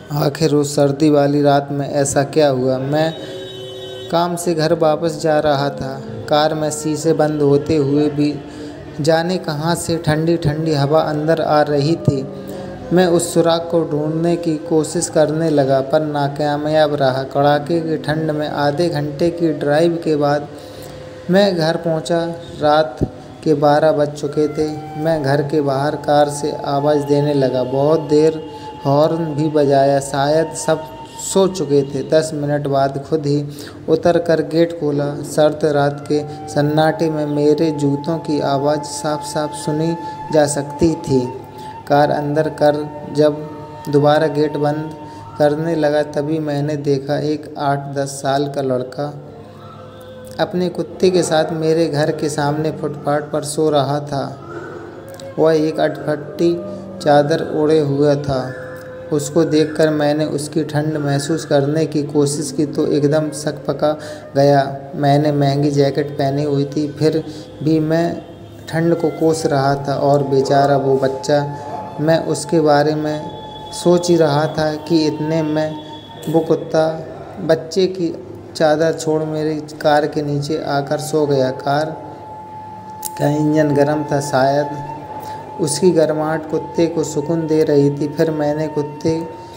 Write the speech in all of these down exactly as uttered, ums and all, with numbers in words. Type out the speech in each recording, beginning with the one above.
आखिर उस सर्दी वाली रात में ऐसा क्या हुआ। मैं काम से घर वापस जा रहा था। कार में शीशे बंद होते हुए भी जाने कहाँ से ठंडी ठंडी हवा अंदर आ रही थी। मैं उस सुराग को ढूंढने की कोशिश करने लगा पर नाकामयाब रहा। कड़ाके की ठंड में आधे घंटे की ड्राइव के बाद मैं घर पहुंचा। रात के बारह बज चुके थे। मैं घर के बाहर कार से आवाज़ देने लगा। बहुत देर हॉर्न भी बजाया। शायद सब सो चुके थे। दस मिनट बाद खुद ही उतर कर गेट खोला। सर्द रात के सन्नाटे में मेरे जूतों की आवाज़ साफ साफ सुनी जा सकती थी। कार अंदर कर जब दोबारा गेट बंद करने लगा तभी मैंने देखा एक आठ दस साल का लड़का अपने कुत्ते के साथ मेरे घर के सामने फुटपाथ पर सो रहा था। वह एक अटपटी चादर ओढ़े हुआ था। उसको देखकर मैंने उसकी ठंड महसूस करने की कोशिश की तो एकदम सकपका गया। मैंने महंगी जैकेट पहनी हुई थी फिर भी मैं ठंड को कोस रहा था। और बेचारा वो बच्चा, मैं उसके बारे में सोच ही रहा था कि इतने में वो कुत्ता बच्चे की चादर छोड़ मेरी कार के नीचे आकर सो गया। कार का इंजन गर्म था। शायद उसकी गर्माहट कुत्ते को सुकून दे रही थी। फिर मैंने कुत्ते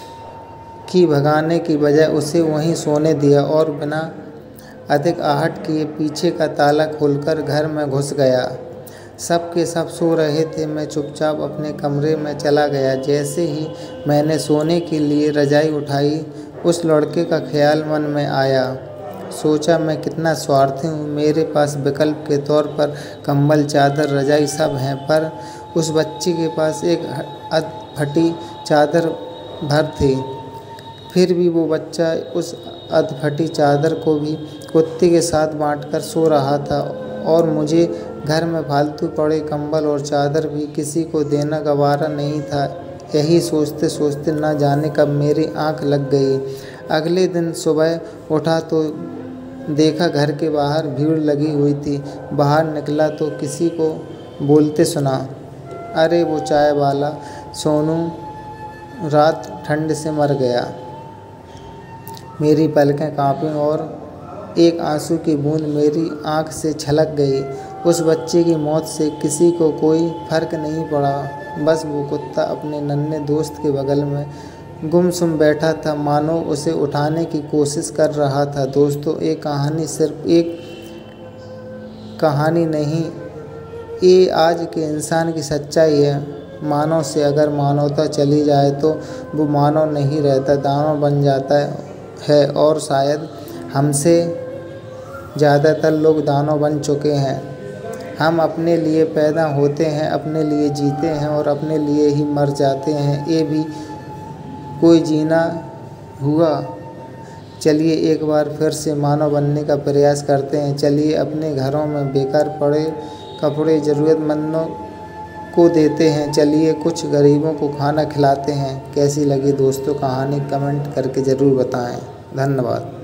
की भगाने की बजाय उसे वहीं सोने दिया और बिना अधिक आहट किए पीछे का ताला खोलकर घर में घुस गया। सब के सब सो रहे थे। मैं चुपचाप अपने कमरे में चला गया। जैसे ही मैंने सोने के लिए रजाई उठाई उस लड़के का ख्याल मन में आया। सोचा मैं कितना स्वार्थी हूँ। मेरे पास विकल्प के तौर पर कंबल, चादर, रजाई सब हैं पर उस बच्चे के पास एक अधफटी चादर भर थी। फिर भी वो बच्चा उस अधफटी चादर को भी कुत्ते के साथ बांटकर सो रहा था और मुझे घर में फालतू पड़े कंबल और चादर भी किसी को देना गवारा नहीं था। यही सोचते सोचते न जाने कब मेरी आंख लग गई। अगले दिन सुबह उठा तो देखा घर के बाहर भीड़ लगी हुई थी। बाहर निकला तो किसी को बोलते सुना, अरे वो चाय वाला सोनू रात ठंड से मर गया। मेरी पलकें कांपीं और एक आंसू की बूंद मेरी आंख से छलक गई। उस बच्चे की मौत से किसी को कोई फर्क नहीं पड़ा। बस वो कुत्ता अपने नन्हे दोस्त के बगल में गुमसुम बैठा था, मानो उसे उठाने की कोशिश कर रहा था। दोस्तों, ये कहानी सिर्फ एक कहानी नहीं, ये आज के इंसान की सच्चाई है। मानव से अगर मानवता चली जाए तो वो मानव नहीं रहता, दानव बन जाता है। और शायद हमसे ज़्यादातर लोग दानव बन चुके हैं। हम अपने लिए पैदा होते हैं, अपने लिए जीते हैं और अपने लिए ही मर जाते हैं। ये भी कोई जीना हुआ। चलिए एक बार फिर से मानव बनने का प्रयास करते हैं। चलिए अपने घरों में बेकार पड़े कपड़े ज़रूरतमंदों को देते हैं। चलिए कुछ गरीबों को खाना खिलाते हैं। कैसी लगी दोस्तों कहानी, कमेंट करके ज़रूर बताएं। धन्यवाद।